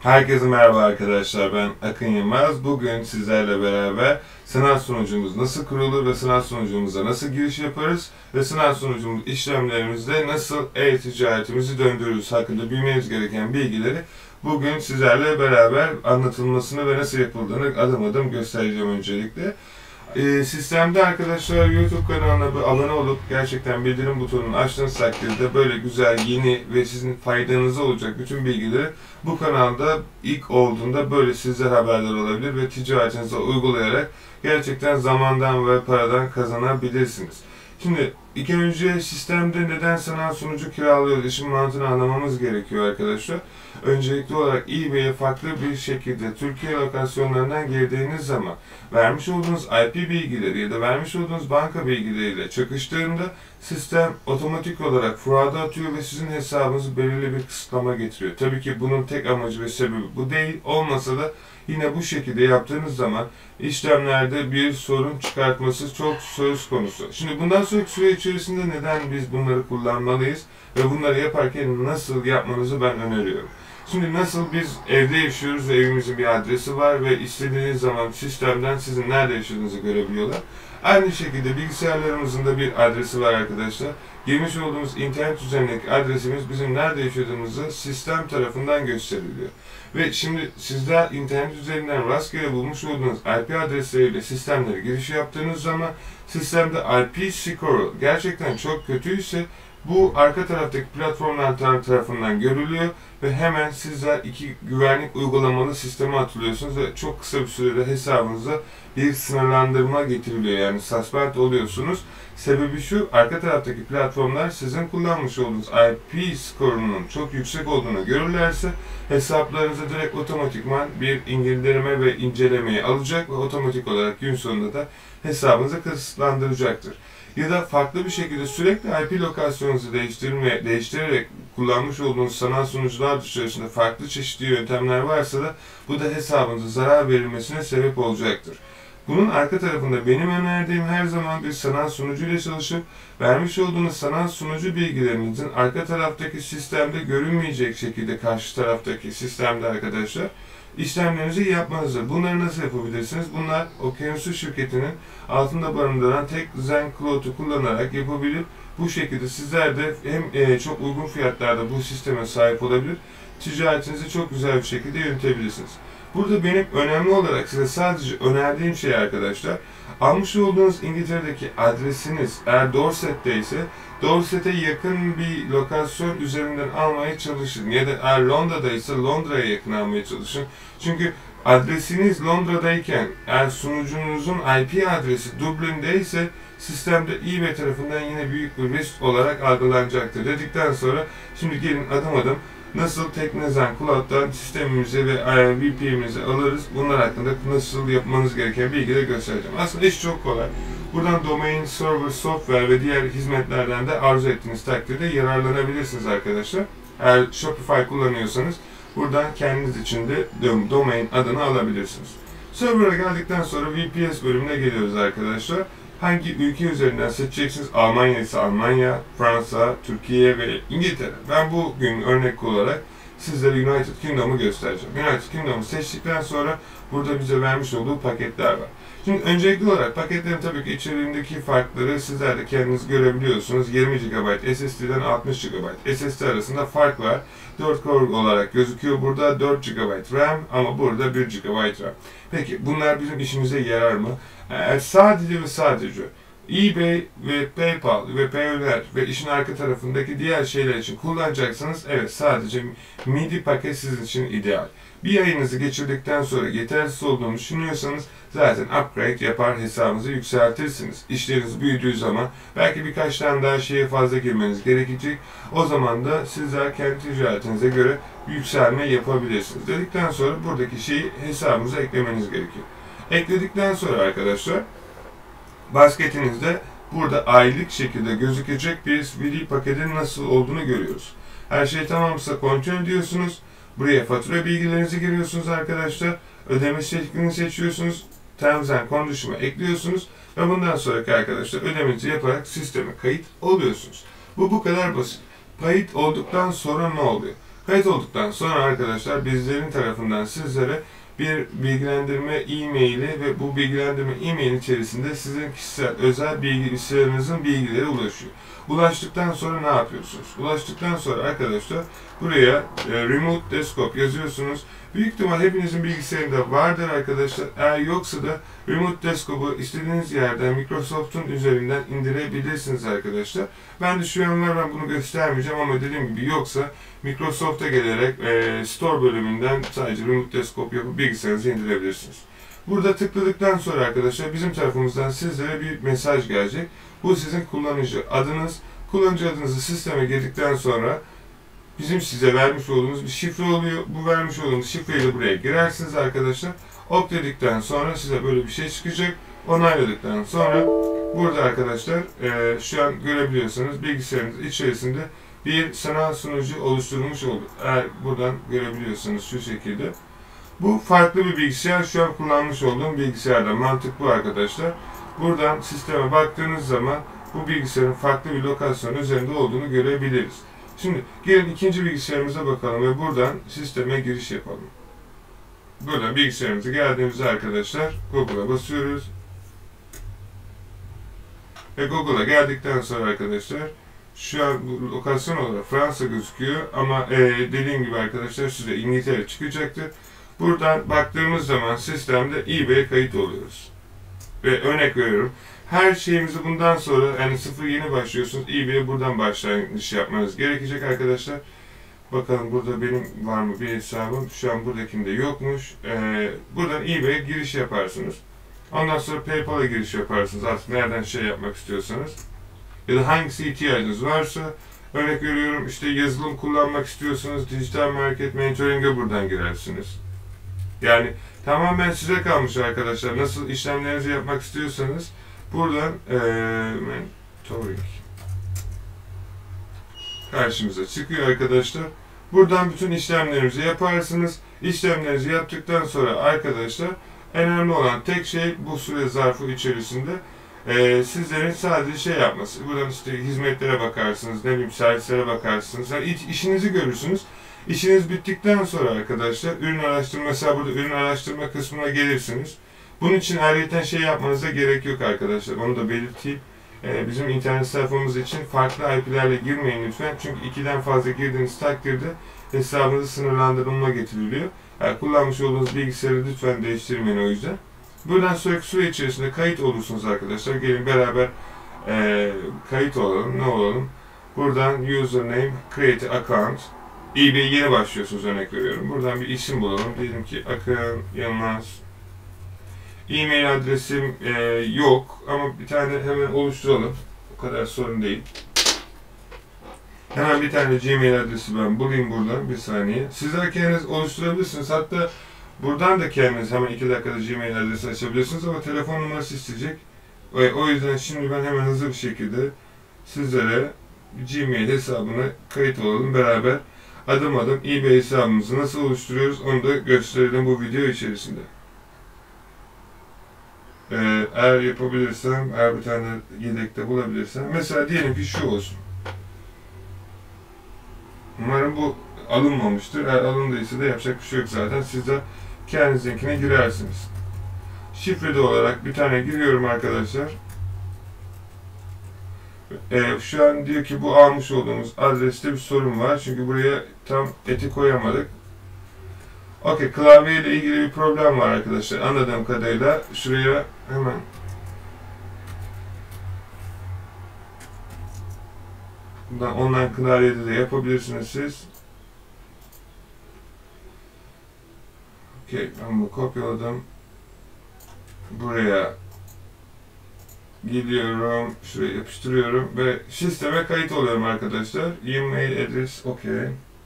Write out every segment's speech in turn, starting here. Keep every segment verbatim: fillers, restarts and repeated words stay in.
Herkese merhaba arkadaşlar, ben Akın Yılmaz. Bugün sizlerle beraber sınav sonucumuz nasıl kurulur ve sınav sonucumuza nasıl giriş yaparız ve sınav sonucumuz işlemlerimizde nasıl e-ticaretimizi döndürürüz hakkında bilmeniz gereken bilgileri bugün sizlerle beraber anlatılmasını ve nasıl yapıldığını adım adım göstereceğim öncelikle. Ee, sistemde arkadaşlar YouTube kanalına abone olup gerçekten bildirim butonunu açtığınız takdirde böyle güzel, yeni ve sizin faydanıza olacak bütün bilgileri bu kanalda ilk olduğunda böyle sizler haberdar olabilir ve ticaretinize uygulayarak gerçekten zamandan ve paradan kazanabilirsiniz. Şimdi ilk önce sistemde neden sınav sonucu kiralıyoruz işin mantığını anlamamız gerekiyor arkadaşlar. Öncelikli olarak eBay'e farklı bir şekilde Türkiye lokasyonlarından girdiğiniz zaman vermiş olduğunuz I P bilgileri ya da vermiş olduğunuz banka bilgileriyle çakıştığında sistem otomatik olarak fraud'a atıyor ve sizin hesabınızı belirli bir kısıtlama getiriyor. Tabii ki bunun tek amacı ve sebebi bu değil. Olmasa da yine bu şekilde yaptığınız zaman işlemlerde bir sorun çıkartması çok söz konusu. Şimdi bundan sonraki süre içerisinde neden biz bunları kullanmalıyız ve bunları yaparken nasıl yapmanızı ben öneriyorum. Şimdi nasıl biz evde yaşıyoruz ve evimizin bir adresi var ve istediğiniz zaman sistemden sizin nerede yaşadığınızı görebiliyorlar. Aynı şekilde bilgisayarlarımızın da bir adresi var arkadaşlar. Girmiş olduğumuz internet üzerindeki adresimiz bizim nerede yaşadığımızı sistem tarafından gösteriliyor. Ve şimdi sizler internet üzerinden rastgele bulmuş olduğunuz I P adresleriyle sistemlere giriş yaptığınız zaman sistemde I P skoru gerçekten çok kötüyse bu arka taraftaki platformlar tarafından görülüyor ve hemen sizler iki güvenlik uygulamalı sisteme atılıyorsunuz ve çok kısa bir sürede hesabınıza bir sınırlandırma getiriliyor. Yani suspend oluyorsunuz. Sebebi şu, arka taraftaki platformlar sizin kullanmış olduğunuz I P skorunun çok yüksek olduğunu görürlerse hesaplarınıza direkt otomatikman bir indirme ve incelemeyi alacak ve otomatik olarak gün sonunda da hesabınızı kısıtlandıracaktır. Ya da farklı bir şekilde sürekli I P lokasyonunuzu değiştirme, değiştirerek kullanmış olduğunuz sanal sunucular dışarısında farklı çeşitli yöntemler varsa da bu da hesabınıza zarar verilmesine sebep olacaktır. Bunun arka tarafında benim önerdiğim her zaman bir sanal sunucuyla çalışıp vermiş olduğunuz sanal sunucu bilgilerinizin arka taraftaki sistemde görünmeyecek şekilde karşı taraftaki sistemde arkadaşlar işlemlerinizi yapmanızdır. Bunları nasıl yapabilirsiniz? Bunlar Okyanusu şirketinin altında barındıran tek Zen Cloud'u kullanarak yapabilir. Bu şekilde sizler de hem çok uygun fiyatlarda bu sisteme sahip olabilir, ticaretinizi çok güzel bir şekilde yönetebilirsiniz. Burada benim önemli olarak size sadece önerdiğim şey arkadaşlar, almış olduğunuz İngiltere'deki adresiniz eğer Dorset'te ise Dorset'e yakın bir lokasyon üzerinden almaya çalışın. Ya da eğer Londra'da ise Londra'ya yakın almaya çalışın. Çünkü adresiniz Londra'dayken eğer sunucunuzun I P adresi Dublin'de ise sistemde eBay tarafından yine büyük bir risk olarak algılanacaktır dedikten sonra şimdi gelin adım adım nasıl Teknozen Cloud'dan sistemimizi ve V P N'imizi alırız, bunlar hakkında nasıl yapmanız gereken bilgileri göstereceğim. Aslında iş çok kolay. Buradan domain, server, software ve diğer hizmetlerden de arzu ettiğiniz takdirde yararlanabilirsiniz arkadaşlar. Eğer Shopify kullanıyorsanız buradan kendiniz için de domain adını alabilirsiniz. Server'a geldikten sonra V P S bölümüne geliyoruz arkadaşlar. Hangi ülke üzerinden seçeceksiniz? Almanya ise Almanya, Fransa, Türkiye ve İngiltere. Ben bugün örnek olarak sizlere United Kingdom'u göstereceğim. United Kingdom'u seçtikten sonra burada bize vermiş olduğu paketler var. Şimdi öncelikli olarak paketlerin tabii ki içeriğindeki farkları sizler de kendiniz görebiliyorsunuz. yirmi gigabayt S S D'den altmış gigabayt S S D arasında fark var. dört core olarak gözüküyor burada, dört gigabayt RAM ama burada bir gigabayt RAM. Peki bunlar bizim işimize yarar mı? Eğer sadece ve sadece eBay ve PayPal ve Payoneer ve işin arka tarafındaki diğer şeyler için kullanacaksanız evet sadece M I D I paket sizin için ideal. Bir ayınızı geçirdikten sonra yetersiz olduğunu düşünüyorsanız zaten upgrade yapar hesabınızı yükseltirsiniz. İşleriniz büyüdüğü zaman belki birkaç tane daha şeye fazla girmeniz gerekecek. O zaman da sizler kendi ticaretinize göre yükselme yapabilirsiniz. Dedikten sonra buradaki şeyi hesabınıza eklemeniz gerekiyor. Ekledikten sonra arkadaşlar basketinizde burada aylık şekilde gözükecek bir V D paketin nasıl olduğunu görüyoruz. Her şey tamamsa kontrol ediyorsunuz. Buraya fatura bilgilerinizi giriyorsunuz arkadaşlar. Ödeme şeklini seçiyorsunuz. Terms and Condition'ı ekliyorsunuz. Ve bundan sonraki arkadaşlar ödemenizi yaparak sisteme kayıt oluyorsunuz. Bu bu kadar basit. Kayıt olduktan sonra ne oluyor? Kayıt olduktan sonra arkadaşlar bizlerin tarafından sizlere bir bilgilendirme e-maili ve bu bilgilendirme e-mail içerisinde sizin kişisel özel bilgisayarınızın bilgileri ulaşıyor. Ulaştıktan sonra ne yapıyorsunuz? Ulaştıktan sonra arkadaşlar buraya e, Remote Desktop yazıyorsunuz. Büyük ihtimal hepinizin bilgisayarında vardır arkadaşlar. Eğer yoksa da Remote Desktop'u istediğiniz yerden Microsoft'un üzerinden indirebilirsiniz arkadaşlar. Ben de şu anlar ben bunu göstermeyeceğim ama dediğim gibi yoksa Microsoft'a gelerek e, Store bölümünden sadece Remote Desktop yapıp bilgisayarınızı indirebilirsiniz. Burada tıkladıktan sonra arkadaşlar bizim tarafımızdan sizlere bir mesaj gelecek. Bu sizin kullanıcı adınız. Kullanıcı adınızı sisteme girdikten sonra bizim size vermiş olduğumuz bir şifre oluyor. Bu vermiş olduğumuz şifreyi de buraya girersiniz arkadaşlar. Ok dedikten sonra size böyle bir şey çıkacak. Onayladıktan sonra burada arkadaşlar e, şu an görebiliyorsanız bilgisayarınız içerisinde bir sanal sunucu oluşturulmuş oldu. Eğer buradan görebiliyorsanız şu şekilde. Bu farklı bir bilgisayar. Şu an kullanmış olduğum bilgisayarda. Mantık bu arkadaşlar. Buradan sisteme baktığınız zaman bu bilgisayarın farklı bir lokasyon üzerinde olduğunu görebiliriz. Şimdi gelin ikinci bilgisayarımıza bakalım ve buradan sisteme giriş yapalım. Buradan bilgisayarımıza geldiğimizde arkadaşlar Google'a basıyoruz. Ve Google'a geldikten sonra arkadaşlar şu an bu lokasyon olarak Fransa gözüküyor ama e, dediğim gibi arkadaşlar size İngiltere çıkacaktır. Buradan baktığımız zaman sistemde eBay'e kayıt oluyoruz. Ve örnek veriyorum. Her şeyimizi bundan sonra yani sıfır yeni başlıyorsunuz. eBay'e buradan başlangıç yapmanız gerekecek arkadaşlar. Bakalım burada benim var mı bir hesabım. Şu an buradakinde yokmuş. Ee, buradan eBay'e giriş yaparsınız. Ondan sonra PayPal'a giriş yaparsınız. Artık nereden şey yapmak istiyorsanız. Ya da hangisi ihtiyacınız varsa. Örnek veriyorum işte yazılım kullanmak istiyorsanız dijital market mentoring'e buradan girersiniz. Yani tamamen size kalmış arkadaşlar. Nasıl işlemlerinizi yapmak istiyorsanız buradan ee, mentoring karşımıza çıkıyor arkadaşlar. Buradan bütün işlemlerinizi yaparsınız. İşlemlerinizi yaptıktan sonra arkadaşlar önemli olan tek şey bu süre zarfı içerisinde e, sizlerin sadece şey yapması. Buradan işte hizmetlere bakarsınız, ne bileyim servislere bakarsınız. Yani iş, işinizi görürsünüz. İşiniz bittikten sonra arkadaşlar ürün araştırma, mesela burada ürün araştırma kısmına gelirsiniz. Bunun için ayrıca şey yapmanıza gerek yok arkadaşlar. Onu da belirteyim. Ee, bizim internet sayfamız için farklı I P'lerle girmeyin lütfen. Çünkü ikiden fazla girdiğiniz takdirde hesabınızı sınırlandırılma getiriliyor. Yani kullanmış olduğunuz bilgisayarı lütfen değiştirmeyin o yüzden. Buradan sonraki süre içerisinde kayıt olursunuz arkadaşlar. Gelin beraber e, kayıt olalım. Ne olalım? Buradan username, create account. eBay'e yeni başlıyorsunuz örnek veriyorum. Buradan bir isim bulalım. Diyelim ki Akın Yılmaz. E-mail adresim e, yok ama bir tane hemen oluşturalım. O kadar sorun değil. Hemen bir tane Gmail adresi ben bulayım buradan bir saniye. Sizler kendiniz oluşturabilirsiniz. Hatta buradan da kendiniz hemen iki dakikada Gmail adresi açabilirsiniz ama telefon numarası isteyecek. O yüzden şimdi ben hemen hızlı bir şekilde sizlere Gmail hesabına kayıt olalım beraber. Adım adım eBay hesabımızı nasıl oluşturuyoruz onu da gösterelim bu video içerisinde. Ee, eğer yapabilirsem, eğer bir tane yedekte bulabilirsem, mesela diyelim ki şu olsun. Umarım bu alınmamıştır. Eğer alındıysa da yapacak bir şey yok zaten. Siz de kendinizinkine girersiniz. Şifreli olarak bir tane giriyorum arkadaşlar. Ee, şu an diyor ki bu almış olduğumuz adreste bir sorun var. Çünkü buraya tam eti koyamadık. Okey, klavye ile ilgili bir problem var arkadaşlar. Anladığım kadarıyla şuraya hemen buradan online klavyede de yapabilirsiniz siz. Okey, ben bunu kopyaladım. Buraya gidiyorum, şuraya yapıştırıyorum ve sisteme kayıt oluyorum arkadaşlar. E-mail adres, okey.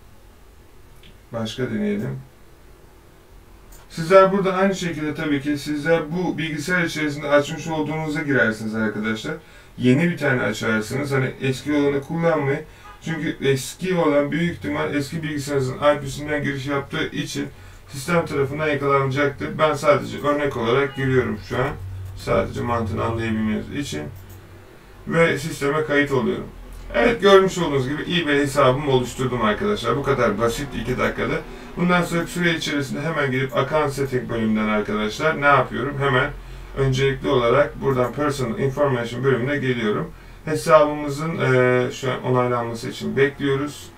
Başka deneyelim. Sizler burada aynı şekilde tabii ki sizler bu bilgisayar içerisinde açmış olduğunuza girersiniz arkadaşlar. Yeni bir tane açarsınız. Hani eski olanı kullanmayın. Çünkü eski olan büyük ihtimal eski bilgisayarınızın I P'sinden giriş yaptığı için sistem tarafından yakalanacaktır. Ben sadece örnek olarak giriyorum şu an. Sadece mantığını anlayabilmeniz için. Ve sisteme kayıt oluyorum. Evet, görmüş olduğunuz gibi eBay hesabımı oluşturdum arkadaşlar. Bu kadar basit, iki dakikada. Bundan sonraki süre içerisinde hemen girip Account Setting bölümünden arkadaşlar ne yapıyorum? Hemen öncelikli olarak buradan Personal Information bölümüne geliyorum. Hesabımızın e, şu an onaylanması için bekliyoruz.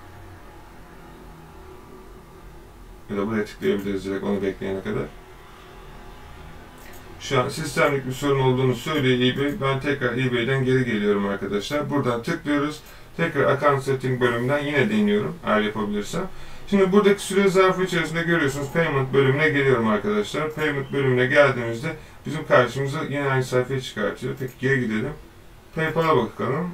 Ya da buraya tıklayabiliriz direkt onu bekleyene kadar. Şu an sistemlik bir sorun olduğunu söylüyor eBay. Ben tekrar eBay'den geri geliyorum arkadaşlar. Buradan tıklıyoruz. Tekrar Account Setting bölümünden yine deniyorum eğer yapabilirsem. Şimdi buradaki süre zarfı içerisinde görüyorsunuz Payment bölümüne geliyorum arkadaşlar. Payment bölümüne geldiğimizde bizim karşımıza yine aynı sayfayı çıkartıyor. Peki geri gidelim. PayPal'a bakalım.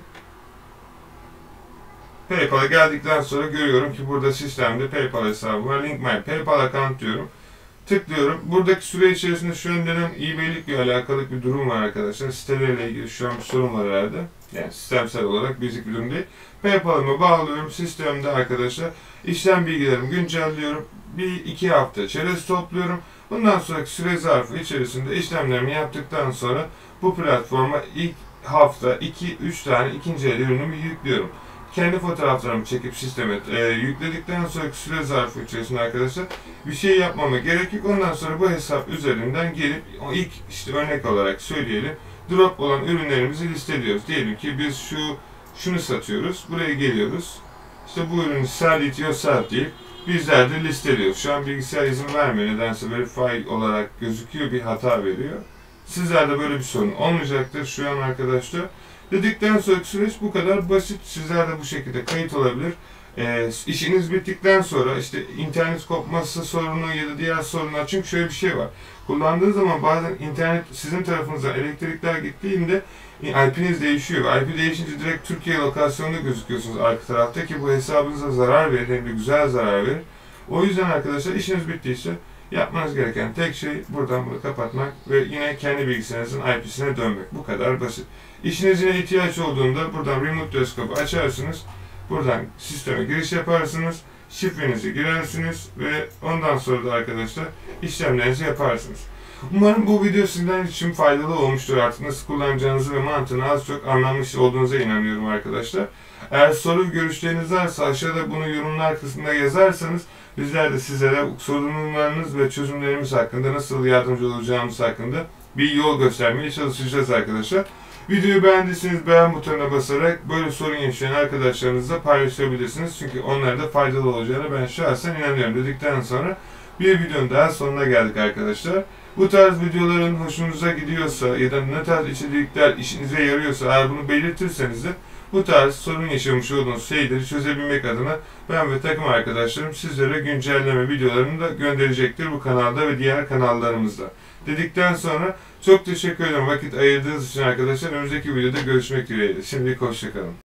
PayPal'a geldikten sonra görüyorum ki burada sistemde PayPal hesabı var. Link my PayPal account diyorum. Tıklıyorum. Buradaki süre içerisinde şu an denen eBay'likle alakalı bir durum var arkadaşlar. Sitelerle ilgili şu an bir sorun var herhalde. Yani sistemsel olarak basic bir durum değil. PayPal'ımı bağlıyorum. Sistemde arkadaşlar işlem bilgilerimi güncelliyorum. Bir iki hafta çerez topluyorum. Bundan sonraki süre zarfı içerisinde işlemlerimi yaptıktan sonra bu platforma ilk hafta iki üç tane ikinci el ürünümü yüklüyorum. Kendi fotoğraflarımı çekip sisteme e, yükledikten sonraki süre zarfı içerisinde arkadaşlar bir şey yapmama gerek yok. Ondan sonra bu hesap üzerinden gelip o ilk işte örnek olarak söyleyelim drop olan ürünlerimizi listeliyoruz. Diyelim ki biz şu şunu satıyoruz. Buraya geliyoruz. İşte bu ürünü sell it yourself deyip bizler de listeliyoruz. Şu an bilgisayar izin vermiyor. Nedense verify olarak gözüküyor, bir hata veriyor. Sizlerde böyle bir sorun olmayacaktır şu an arkadaşlar. Dedikten sonraki süreç bu kadar basit. Sizler de bu şekilde kayıt olabilir. E, işiniz bittikten sonra işte internet kopması sorunu ya da diğer sorunlar. Çünkü şöyle bir şey var. Kullandığı zaman bazen internet sizin tarafınıza elektrikler gittiğinde I P'niz değişiyor. I P değişince direkt Türkiye lokasyonunda gözüküyorsunuz arka tarafta ki bu hesabınıza zarar verir. Hem de güzel zarar verir. O yüzden arkadaşlar işiniz bittiyse yapmanız gereken tek şey buradan bunu kapatmak ve yine kendi bilgisayarınızın I P'sine dönmek. Bu kadar basit. İşiniz yine ihtiyaç olduğunda buradan Remote Desktop'u açarsınız. Buradan sisteme giriş yaparsınız. Şifrenizi girersiniz ve ondan sonra da arkadaşlar işlemlerinizi yaparsınız. Umarım bu video sizden için faydalı olmuştur. Artık nasıl kullanacağınızı ve mantığını az çok anlamış olduğunuza inanıyorum arkadaşlar. Eğer soru görüşleriniz varsa aşağıda bunu yorumlar kısmında yazarsanız bizler de sizlere sorunlarınız ve çözümlerimiz hakkında nasıl yardımcı olacağımız hakkında bir yol göstermeye çalışacağız arkadaşlar. Videoyu beğendiyseniz beğen butonuna basarak böyle sorun yaşayan arkadaşlarınızla paylaşabilirsiniz. Çünkü onlara da faydalı olacağına ben şahsen inanıyorum dedikten sonra bir videonun daha sonuna geldik arkadaşlar. Bu tarz videoların hoşunuza gidiyorsa ya da ne tarz içerikler işinize yarıyorsa eğer bunu belirtirseniz de bu tarz sorun yaşamış olduğunuz şeyleri çözebilmek adına ben ve takım arkadaşlarım sizlere güncelleme videolarını da gönderecektir bu kanalda ve diğer kanallarımızda. Dedikten sonra çok teşekkür ederim vakit ayırdığınız için arkadaşlar. Önümüzdeki videoda görüşmek dileğiyle. Şimdilik hoşçakalın.